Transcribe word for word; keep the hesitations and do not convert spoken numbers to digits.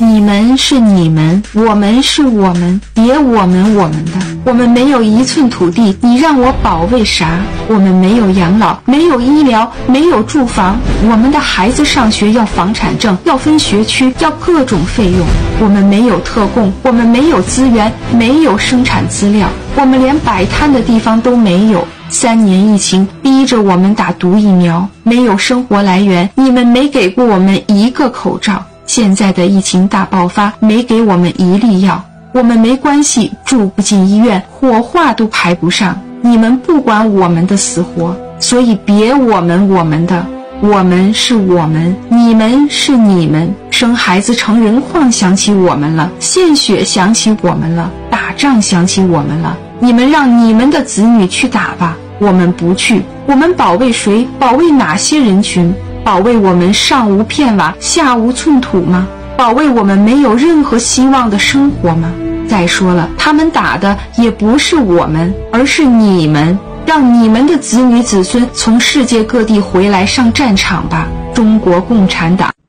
你们是你们，我们是我们，别我们我们的。我们没有一寸土地，你让我保卫啥？我们没有养老，没有医疗，没有住房。我们的孩子上学要房产证，要分学区，要各种费用。我们没有特供，我们没有资源，没有生产资料，我们连摆摊的地方都没有。三年疫情逼着我们打毒疫苗，没有生活来源，你们没给过我们一个口罩。现在的疫情大爆发，没给我们一粒药，我们没关系，住不进医院，火化都排不上，你们不管我们的死活，所以别我们我们的。我们是我们，你们是你们。生孩子成人矿想起我们了，献血想起我们了，打仗想起我们了。你们让你们的子女去打吧，我们不去。我们保卫谁？保卫哪些人群？保卫我们上无片瓦下无寸土吗？保卫我们没有任何希望的生活吗？再说了，他们打的也不是我们，而是你们。让你们的子女子孙从世界各地回来上战场吧，中国共产党。